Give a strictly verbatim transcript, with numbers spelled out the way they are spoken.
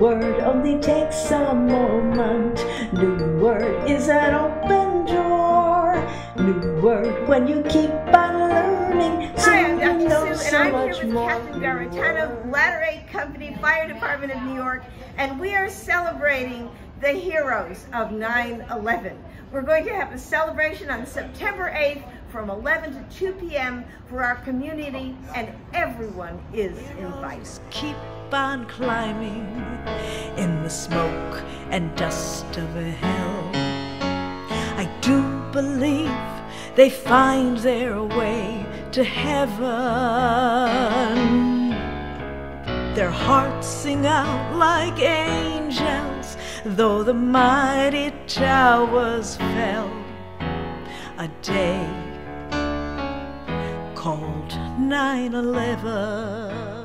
word only takes a moment. New word is an open door. New word when you keep on learning. Hi, I'm Soon Doctor you know Sue, so and I'm much here with more. Captain Garitano, Ladder eight Company, Fire Department of New York, and we are celebrating the heroes of nine eleven. We're going to have a celebration on September eighth from eleven to two p m for our community, and everyone is invited. Keep on climbing in the smoke and dust of hell. I do believe they find their way to heaven. Their hearts sing out like angels, though the mighty towers fell. A day called nine eleven.